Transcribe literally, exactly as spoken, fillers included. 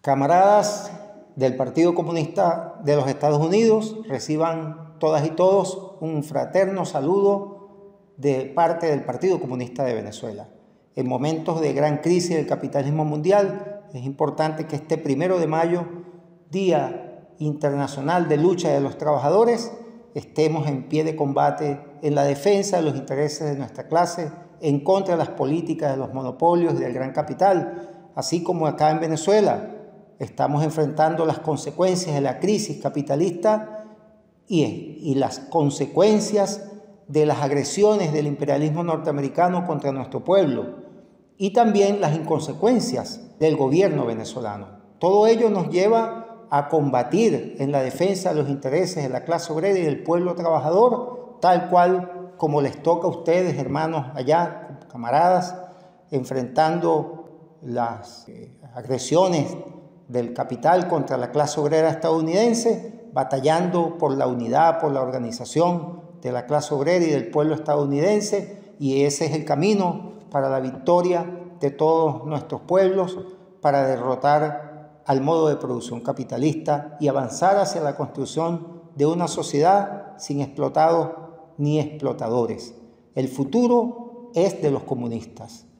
Camaradas del Partido Comunista de los Estados Unidos, reciban todas y todos un fraterno saludo de parte del Partido Comunista de Venezuela. En momentos de gran crisis del capitalismo mundial, es importante que este primero de mayo, Día Internacional de Lucha de los Trabajadores, estemos en pie de combate en la defensa de los intereses de nuestra clase, en contra de las políticas de los monopolios y del gran capital, así como acá en Venezuela. Estamos enfrentando las consecuencias de la crisis capitalista y, y las consecuencias de las agresiones del imperialismo norteamericano contra nuestro pueblo y también las inconsecuencias del gobierno venezolano. Todo ello nos lleva a combatir en la defensa de los intereses de la clase obrera y del pueblo trabajador, tal cual como les toca a ustedes, hermanos, allá, camaradas, enfrentando las eh, agresiones del capital contra la clase obrera estadounidense, batallando por la unidad, por la organización de la clase obrera y del pueblo estadounidense, y ese es el camino para la victoria de todos nuestros pueblos, para derrotar al modo de producción capitalista y avanzar hacia la construcción de una sociedad sin explotados ni explotadores. El futuro es de los comunistas.